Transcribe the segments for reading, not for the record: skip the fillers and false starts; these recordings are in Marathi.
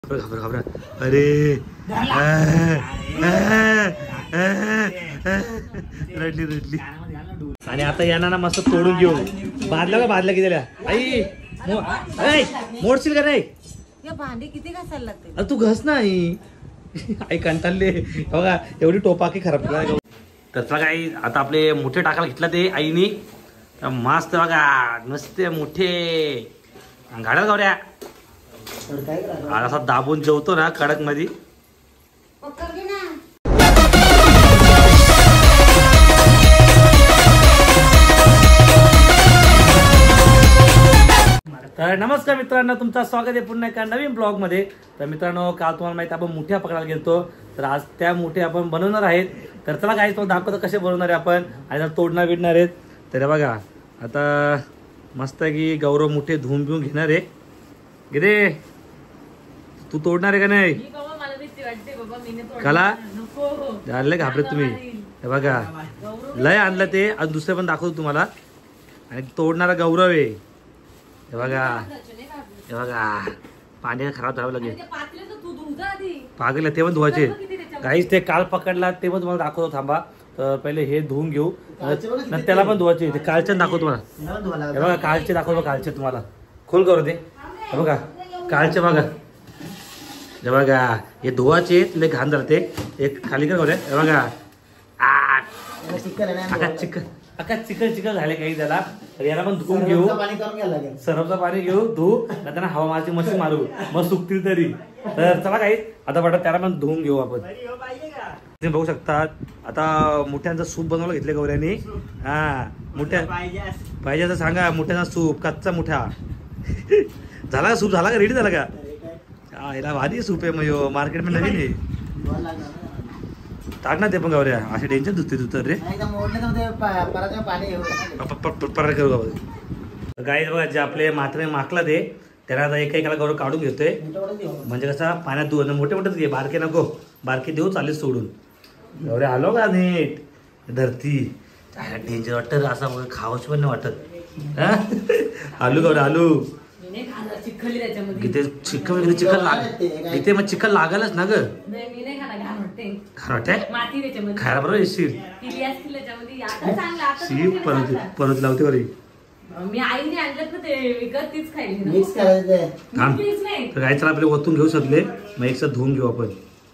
घाबरा अरे रडली आणि आता यांना ना मस्त तोडून घेऊ. बादल्या की झाल्या आई मोडशील का नाही? भांडी किती घासायला लागते? तू घस नाही आई कंटाळले बघा एवढी टोपाकी खराब केला. तसला काही आता आपले मोठे टाकायला घेतला ते आईनी मस्त बघा नुसते मोठे गाड्या गावड्या असा दाबून जेवतो ना कडक मध्ये. तर नमस्कार मित्रांनो, तुमचं स्वागत आहे पुन्हा एका नवीन ब्लॉग मध्ये. तर मित्रांनो, काल तुम्हाला माहिती आपण मुठ्या पकडायला गेलतो, तर आज त्या मुठ्या आपण बनवणार आहेत. तर चला काही तो दाखवतो कसे बनवणार आहे आपण आणि तोडणार बिडणार आहेत. तर बघा आता मस्त की गौरव मुठे धुवून बिवून घेणार आहे. गिरे तू तोडणार आहे का नाही? कला झाले घाबरत तुम्ही. हे बघा लय आणलं ते आज दुसरे पण दाखवतो तुम्हाला. आणि तोडणारा गौरव आहे. हे बघा पाणी खराब झालं लागेल पागल ते पण धुवायचे गाईस. ते काल पकडला ते पण तुम्हाला दाखवतो थांबा. तर पहिले हे धुवून घेऊ त्याला पण धुवायचे. ते कालचे दाखवतो तुम्हाला. हे बघा कालचे दाखवतो. कालचे तुम्हाला खोल करू ते. हे बघा कालचे बघा. हे बघा हे धुवाचे लय घाण झालं ते. एक खाली कर हे बघा चिकन झाले काही त्याला. तर याला पण धुवून घेऊ. सरफचं पाणी घेऊ धुवू त्यांना हवा मारची मशीन मारू मग सुकतील तरी. तर चला काही आता वाटत त्याला पण धुवून घेऊ आपण. तुम्ही बघू शकता आता मुठ्यांचं सूप बनवलं घेतले गौऱ्यानी. हा मुठ्या पाहिजे तर सांगा. मुठ्यांचा सूप कच्चा मुठा झाला का? सूप झाला का? रेडी झाला का? याला भारी सूप आहे मग मार्केट मध्ये नवीन आहे. टाक ना ते पण गौऱ्या असे टेन्शन धुते रे करू. गाईज बघा जे आपले मात्र माकला ते त्याला आता एका गौरव काढून घेतोय. म्हणजे कसा पाण्यात धुवून मोठे मोठेच घे बारके नको. बारके देऊ चालेल सोडून. गौऱ्या आलो का नीट धरती डेंजर वाटत असं खावच पण नाही वाटत. आलू गौऱ्या आलू इथे चिखल मग चिखल लागालच ना ग. खायला बरोबर येशील परत लावते बरे. काय चला आपले ओतून घेऊ शकले मग एक साथ धुवून घेऊ आपण.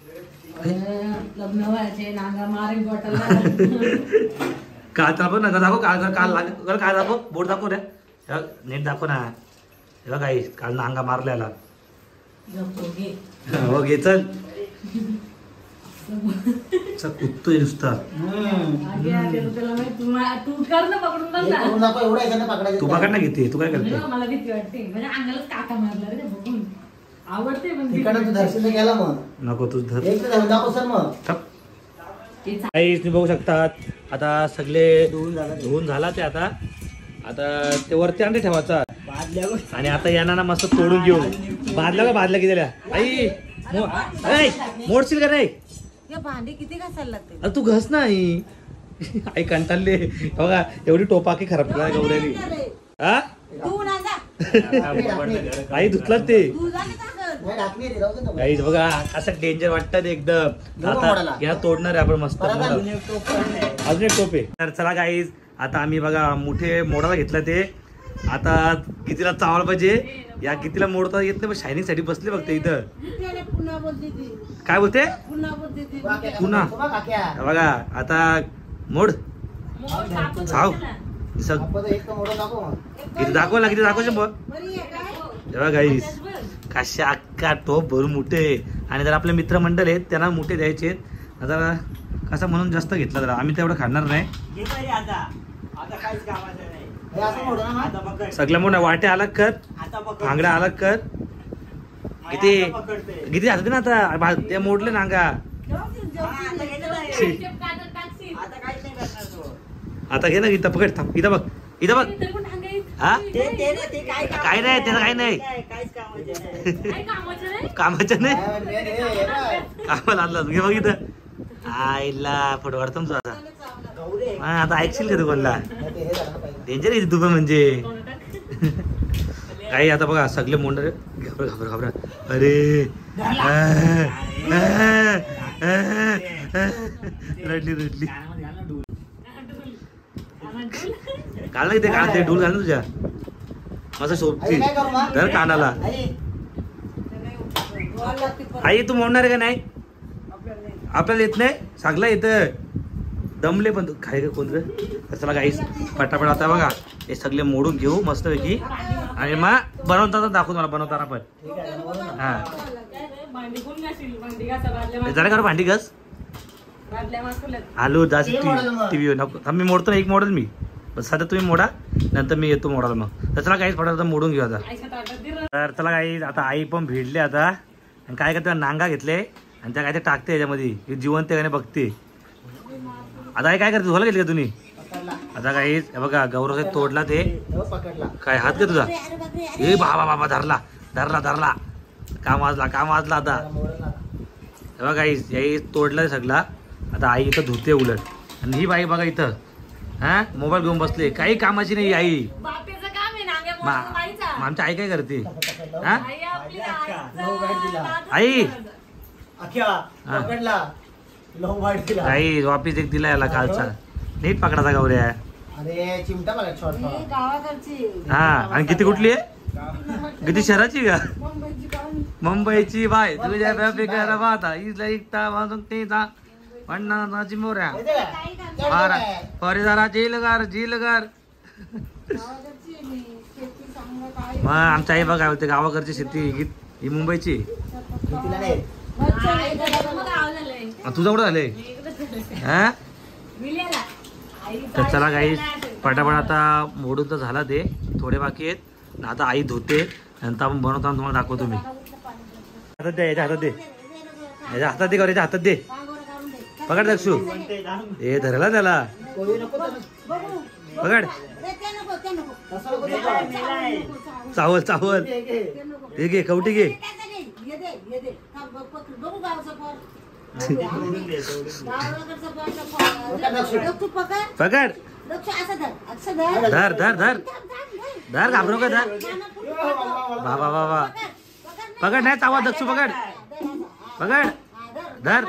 काल दाखव नका दाखव काल काय दाखव बोट दाखव रे नेट दाखव ना. हे काही काल नांगा मारल्याला हो घे चल कुत्तोय नुसता. तू पकड ना घेते. तू काय करते? नको तू धर. तुम्ही बघू शकतात आता सगळे धुवून झाला ते. आता ते वरती अंडे ठेवायचा आणि आता यांना ना मस्त तोडून घेऊ. बादल्या की झाल्या आई मोडशील का नाही? भांडी किती घासायला लागते? तू घस नाही आई कंटाळले बघा एवढी टोपाकी खराब केला गौऱ्यानी. आई धुतला ते गाईज बघा असं डेंजर वाटत एकदम. आता या तोडणार आहे आपण मस्त अजून एक टोप आहे. तर चला गाईज आता आम्ही बघा मोठे मोडाला घेतला ते. आता कितीला चावला पाहिजे या कितीला मोडता येत नाही. शायनिंग साठी बसले बघते इथं. काय बोलते पुन्हा बघा आता मोड चाव किती दाखव ना किती दाखवचे मग. तेव्हा गाईस कशा अक्का टोप भरून मोठे. आणि जर आपले मित्रमंडळ आहेत त्यांना मोठे द्यायचे. आता कसा म्हणून जास्त घेतला जरा आम्ही तेवढं खाणार नाही. सगळ्या मोठ्या वाट्या अलग कर भांगड्या अलग कर. किती हातात ना आता ते मोडले नांगा. आता घे ना इथं पकड थांब. इथं बघ हा काय नाही त्याचं काय नाही कामाचं नाही कामाला आणलं घे बघ इथं. आईला फोटो काढतो ना आता. आता ऐकशील का तू कोणला डेंजर आहे तू पण म्हणजे काही. आता बघा सगळे मोंडर घाबरा घाबरा. अरे रडली रडली. काढला किती काढ ते ढोल घाल ना तुझ्या मस्त सोबती तर कानाला. आई तू मोडणार आहे का नाही? आपल्याला येत नाही सांगला येतं दमले पण काय का कोण चला गाईस पटापट आता बघा हे सगळे मोडून घेऊ मस्तपैकी आणि मग बनवताना दाखवू मला बनवताना पण. हा जरा का भांडी घास आलो जास्त टीव्ही नको मी मोडतो ना एक मॉडेल मी सध्या तुम्ही मोडा नंतर मी येतो मोडायला. मग तर चला काहीच फटाफट मोडून घेऊ आता. तर चला काही आता आई पण भिडली आता आणि काय करते नांगा घेतले आणि त्या काय ते टाकते याच्यामध्ये जिवंत गाणे बघते. आता आई काय करते धुवायला घेतली का तुम्ही? आता काही बघा गौरव तोडला ते काय हात का तुझा? ए बाबा बाबा धरला धरला धरला काम वाजला आता. बघा काहीच याही तोडला सगळा. आता आई इथं धुते उलट आणि ही बाई बघा इथं हा मोबाईल घेऊन बसले काही कामाची नाही आई. आमच्या आई काय करते हा आई आई वापिस एक दिला याला कालचा नीट पकडाचा गौऱ्या. अरे चिमटा हा आणि किती कुठली आहे किती शहराची का? मुंबईची बाय तुझ्या म्हणणाची मोऱ्या जरा झीलगार झीलगार. मग आमच्या आई बघा होते गावाकडची शेती ही मुंबईची. तुझा कुठं झालंय हा? तर चला काही पटापट आता मोडून तर झाला ते थोडे बाकी आहेत. आता आई धुते नंतर आपण बनवताना तुम्हाला दाखवतो मी. हातात दे याच्या हातात दे याच्या हातात दे याच्या हातात दे पकड दक्षू हे धरला त्याला पकड चावल चावल हे घे कवटी घे. पकड धर धर धर धर घाबरू का धर बाबा बाबा पकड नाही चावा दक्षू पकड पकड धर.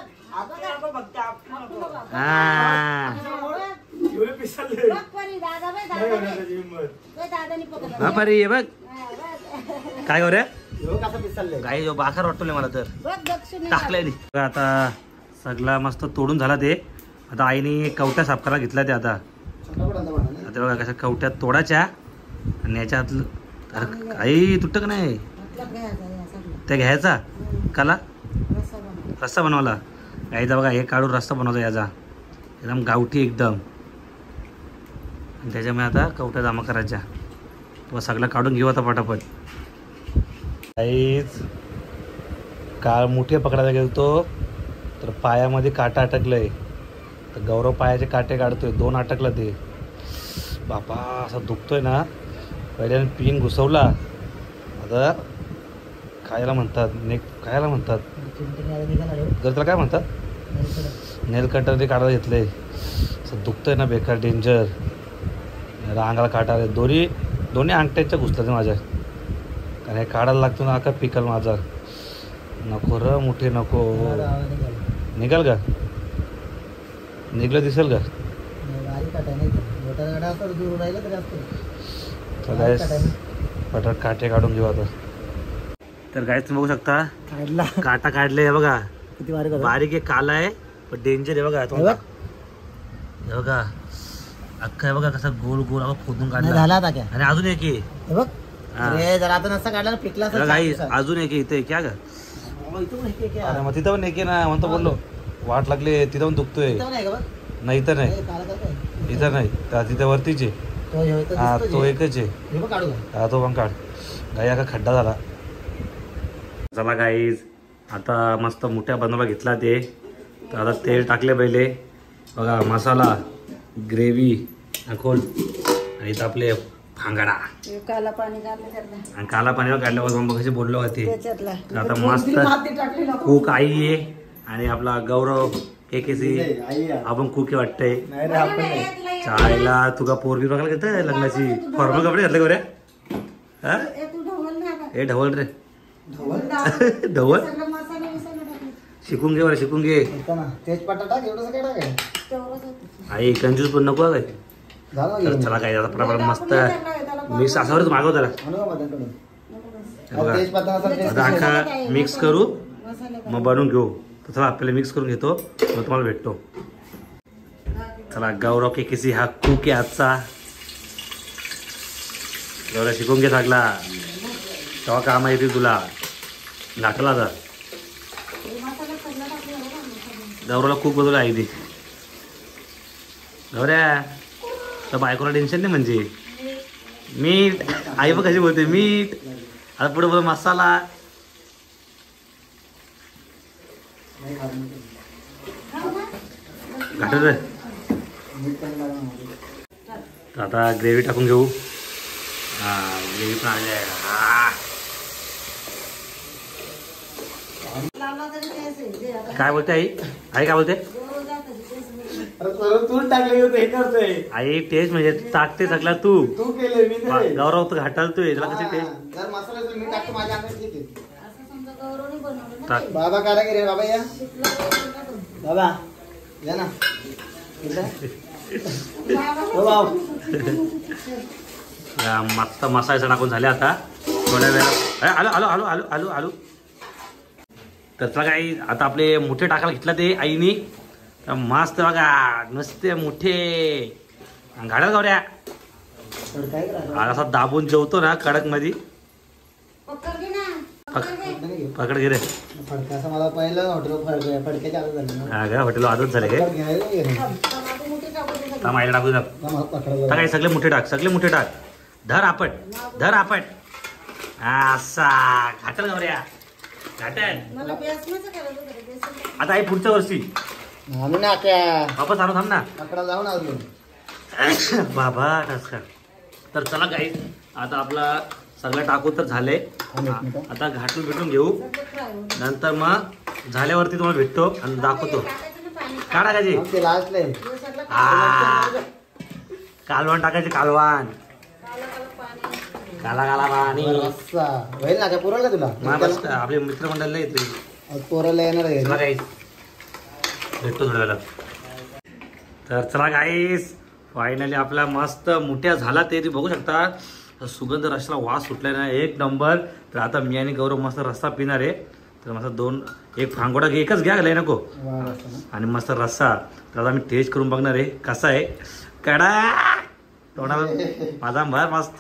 बापरे ये बघ काय हो रे गाई बाखर वाटतो मला तर टाकलंय. आता सगळा मस्त तोडून झाला ते. आता आईने कवट्या साफ करायला घेतल्या ते आता बघा कशा कवट्यात तोडायच्या आणि याच्यात आई तुटत का नाही त्या घ्यायचा काला रस्ता बनवला गाईचा बघा हे काढून रस्ता बनवतो याचा एकदम गावठी एकदम. त्याच्यामुळे आता कवट्या जमा करायच्या तो सगळं काढून घेऊ आता पटापट. काहीच काळ मोठे पकडायला गेलतो तर पायामध्ये काटा अटकलंय तर गौरव पायाचे काटे काढतोय 2 अटकलं ते बापा असं दुखतोय ना. पहिल्याने पिन घुसवला आता खायला म्हणतात खायला म्हणतात त्याला काय म्हणतात नेल कटर ते काढायला घेतलंय. असं दुखतंय ना बेकार डेंजर. अंगाला काटा आले दोन्ही अंगठ्याच्या घुसतात माझ्या कारण हे काढायला लागतो ना का पिकल माझा. नको र मोठे नको निघाल का निघलं दिसेल का? पटात काटे काढून घेऊ आता. तर गायच तुम्ही बघू शकता काटा काढले बघा किती बारीक एक काला आहे पण डेंजर आहे बघा. हे बघा अख्खा आहे बघा कसा गोल गोल खोदून काढला आणि अजून एक अजून एक इथे क्या ग मग तिथं पण एक ना म्हणतो बोललो वाट लागली तिथं पण दुखतोय. नाही इथं नाही इथं नाही तिथं वरतीच आहे. हा तो एकच आहे हा तो पण काढ गाई अका खड्डा झाला. चला गाईज आता मस्त मोठ्या बनवला घेतला ते तर आता तेल टाकले पहिले बघा मसाला ग्रेव्ही खोल आणि इथं आपले फांगडा काला पाणी काढलं आणि काला पाणी काढल्यावर मग कशी बोललो होते. आता मस्त कूक आई आहे आणि आपला गौरव केकेसी आपण कुकी वाटतंय. चायला तुका पोरगी बघायला घेत लग्नाची फॉर्मल कपडे घातले गोऱ्या हे ढवल रे ढवळ सगळं मसाला विसाला टाकले. शिकून घे बरं, शिकून घे. तेजपत्ता टाक, एवढंच काय टाकाय तेवढंच होतं. आई कंजूस पण नको काय. झालं तर चला काय आता प्रमाण मस्त त्याला मिक्स असावरच मागव त्याला. हे बघा तेजपत्ता आता अख्खा मिक्स करू मसाले मग बनवून घेऊ. तर चला आपल्याला मिक्स करून घेतो मग तुम्हाला भेटतो. चला गौरव के किसी हा कुक आहे आजचा. गौरव शिकून घे लागला तेव्हा काम येते तुला. घाटला जा मसाला सगळं टाकले बघा. गौरवला खूप बदल आहे ती. गौऱ्या तर बायकोला टेन्शन नाही म्हणजे मीठ. आई बघ कशी बोलते मीठ. आता पुढे बोल मसाला. घाटत आता ग्रेव्ही टाकून घेऊ. हा ग्रेव्ही पण आलेली आहे. लावला तरी तेच आहे. जे आता काय बोलते आई? आई काय बोलते? गौरव जातं तेच नाही. तू टाकले होते हे करतोय. आई टेस्ट म्हणजे टाकते सगळा तू. तू केले मी नाही. गौरव तर घाटालतोय त्याला कशी टेस्ट. जर मसाला मी टाकतो माझ्या अंगात ठीक आहे. असं समजा गौरवने बनवलं ना टाक. ते. बाबा कारागीर आहे, बाबा या. शिकला गौरव का तो? बाबा या ना. बाबा बाबा मस्त मसाला टाकून झाले आता थोड्या वेळा. आलो आलो आलो आलो आलो आलो. तर चला काही आता आपले मोठे टाकायला घेतला ते आईनी. तर मस्त बघा नुसते मोठे घाडल गौऱ्या. काय करा आज असा दाबून जेवतो ना कडक मध्ये. पकड घे ना. पकड घे. पकड घे रे. फडकाचं मला पहिलं हॉटेल फडक्याच्या आलं झालं ना. हा का हॉटेल आजच झाले काय. घ्यायला गेलं. टमाटे मोठे टाकू दे सगळे. थांब आईला टाकू द्या. पकडलं टाक आई सगळे मोठे टाक सगळे मोठे टाक. धर आपट धर आपट. असा घाटल गौऱ्या घाटल. मला बेसनाचं करायचं होतं रे, बेसन. आता आई पुढच्या वर्षी आणू ना त्या वापस आणू थांब ना. पकडा जाऊन अजून. बाबा टसका. तर चला काही आता आपला सगळं टाकून तर झालंय. आता घाटून भेटून घेऊ. सगळं फ्राय होतं. नंतर मग झाल्यावरती तुम्हाला भेटतो आणि दाखवतो. टाकायचं ना पाणी. काय टाकायचे? मग ते लास्टले हे सगळं आ, कालवण टाकायचे कालवण. काला काला पाणी. काला काला पाणी. रस्सा होईल ना काय पुरवलं तुला मग बस आपले मित्रमंडळला येते. पोराला येणार आहे. चला काही भेटतो थोड्या वेळात. तर चला गाईस फायनली आपला मस्त मोठ्या झाला ते तुम्ही बघू शकता. सुगंध रसाला वास सुटलाय ना एक नंबर. तर आता मी आणि गौरव मस्त रस्सा पिणार आहे. तर मस्त एक फांगोडा एकच घ्या लय नको. आणि मस्त रस्सा. तर आता मी टेस्ट करून बघणार आहे कसा आहे. कडा तोंडाला माझा भर मस्त.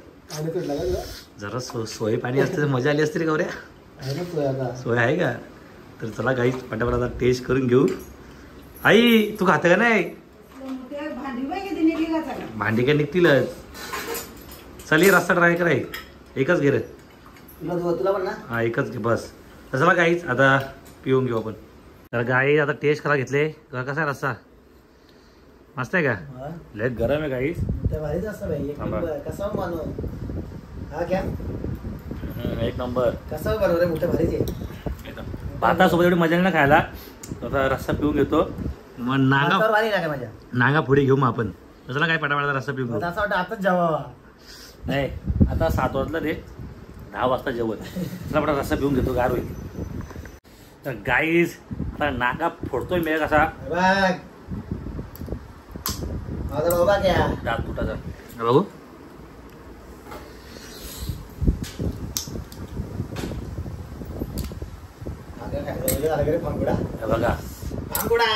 जरा सोय पाणी असते तर मजा आली असते रे गौऱ्या. सोय आहे का. तर चला गाईस पटापट आता टेस्ट करून घेऊ. आई तू खाते का नाही. ते भांडी बाई किती निघली का सगळं. भांडी काय निघतीलच. चल ये रस्ता ट्राय कराय. एकच घे रे. तुला पण ना हा एकच घे बस. तर चला गाईस आता पिऊन घेऊ आपण. तर गाई आता टेस्ट करा घेतले. कसा आहे रस्सा. मस्त आहे का. लय गरम आहे गाईस. त्या भारीच असतं भाई. एक थांबा. नंबर. कसा बनव हा क्या एक नंबर. कसा बनव रे मोठ्या भारीच आहे. भातासोबत एवढी मजा नाही ना खायला. आता रस्सा पिऊन घेतो. मग नागा भातावर भारी लागे माझ्या. नागा पुढे घेऊ मग आपण. तसं काय पटापटा रस्सा पिऊन घेऊ. असं वाटतं आताच जेवावा. नाही आता 7 वाजला रे. 10 वाजता जेवण. चला पटा रस्सा पिऊन घेतो गार होईल. तर गाईज आता नागा फोडतोय मी कसा. बघ माझा बाबा क्या दात तुटाचा बघू. फांगुडा हे बघा फांगुडा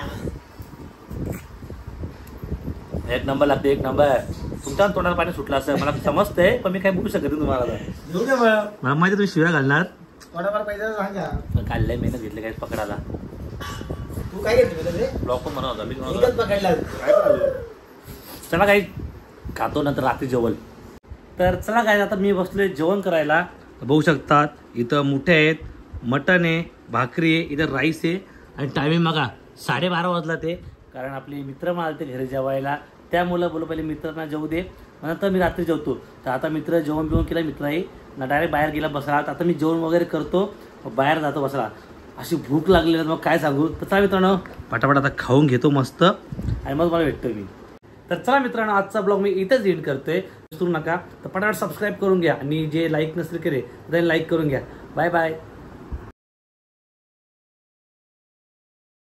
एक नंबर लागते एक नंबर. तुमच्या तोंडाला पाणी सुटलं असं मला समजतंय पण मी काय बोलू शकत नाही तुम्हाला. घेऊ दे मग. मला माहिती तुम्ही शिव्या घालणार. थोडाफार पैसे सांगा. पण काढलंय मेहनत घेतले काय पकडायला. तू काय घेतलं रे. ब्लॉक पण बनवतो मी एकच पकडला. चला काही खातो नंतर रात्री जेवण. तर चला काय आता मी बसलोय जेवण करायला. बघू शकतात इथं मुठे आहेत. मटन आहे भाकरी आहे इथं राईस आहे. आणि टायमिंग बघा 12:30 वाजला ते. कारण आपले मित्र मला ते घरी जेवायला. त्यामुळं बोलू पहिले मित्रांना जेवू दे नंतर मी रात्री जेवतो. तर आता मित्र जेवण बिवण केलं. मित्रही ना डायरेक्ट बाहेर गेला बसला. आता मी जेवण वगैरे करतो बाहेर जातो बसला. अशी भूक लागली मग काय सांगू. तर चला मित्रांनो पटापट आता खाऊन घेतो मस्त आणि मग मला भेटतो मी. तर चला मित्रांनो आजचा ब्लॉग मी इथेच एंड करतोय. विसरू नका तर पटापट सबस्क्राईब करून घ्या. आणि जे लाईक नसतील केले त्यांनी लाईक करून घ्या. Bye bye.